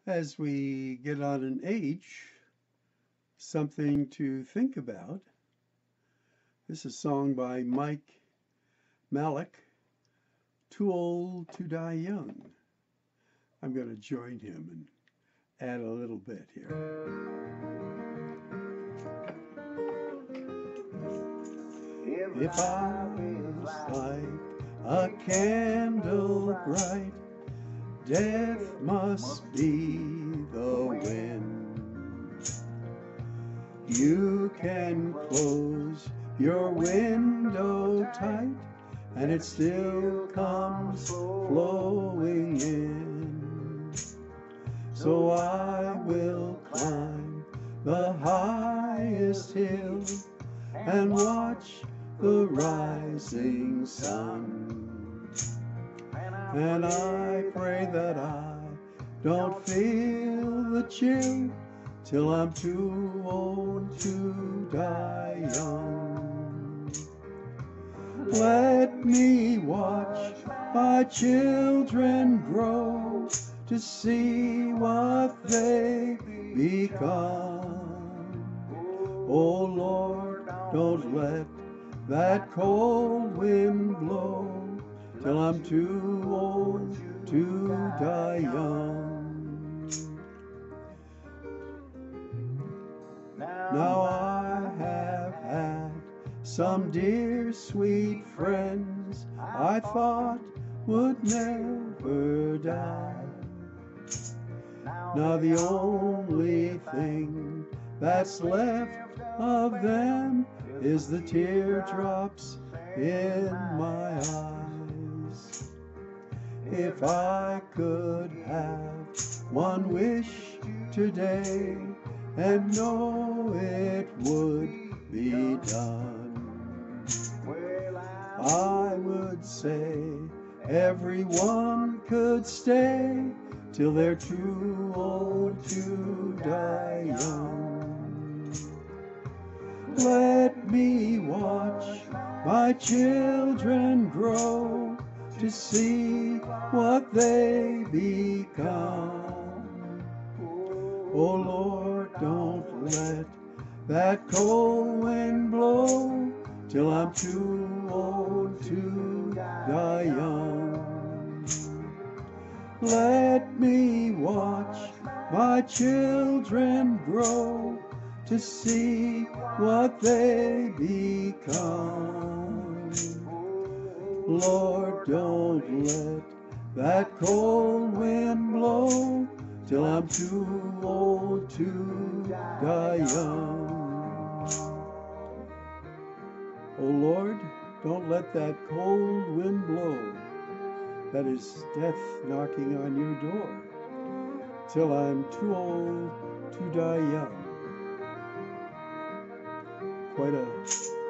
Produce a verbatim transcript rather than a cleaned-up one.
As we get on in age, something to think about. This is a song by Mike Malik, Too Old to Die Young. I'm going to join him and add a little bit here. If I was like a candle bright, death must be the wind. You can close your window tight, and it still comes flowing in. So I will climb the highest hill and watch the rising sun. And I pray that I don't feel the chill till I'm too old to die young. Let me watch my children grow to see what they become. Oh Lord, don't let that cold wind blow till I'm too old to die young. Now I have had some dear sweet friends I thought would never die. Now the only thing that's left of them is the teardrops in my eyes. If I could have one wish today and know it would be done, I would say everyone could stay till they're too old to die young. Let me watch my children grow to see what they become. Oh Lord, don't let that cold wind blow till I'm too old to die young. Let me watch my children grow to see what they become. Lord, don't let that cold wind blow till I'm too old to die young. Oh Lord, don't let that cold wind blow, that is death knocking on your door, till I'm too old to die young. Quite a